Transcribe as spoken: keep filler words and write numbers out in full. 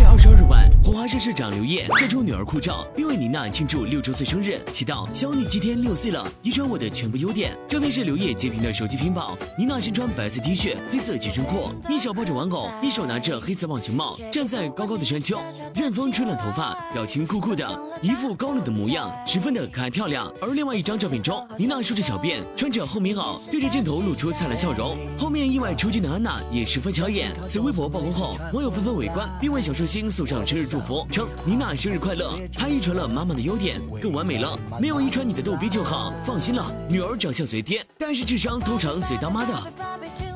二十二日晚，火花社社长刘烨晒出女儿酷照，并为妮娜庆祝六周岁生日，写道：“小女今天六岁了，遗传我的全部优点。”照片是刘烨截屏的手机屏保，妮娜身穿白色 T 恤、黑色紧身裤，一手抱着玩偶，一手拿着黑色棒球帽，站在高高的山丘，任风吹乱头发，表情酷酷的，一副高冷的模样，十分的可爱漂亮。而另外一张照片中，妮娜梳着小辫，穿着厚棉袄，对着镜头露出灿烂笑容。后面意外出镜的安娜也十分抢眼。此微博曝光后，网友纷纷围观，并为小寿星送上生日祝福，称妮娜生日快乐，还遗传了妈妈的优点，更完美了，没有遗传你的逗逼就好，放心了，女儿长相随爹，但是智商通常随当妈的。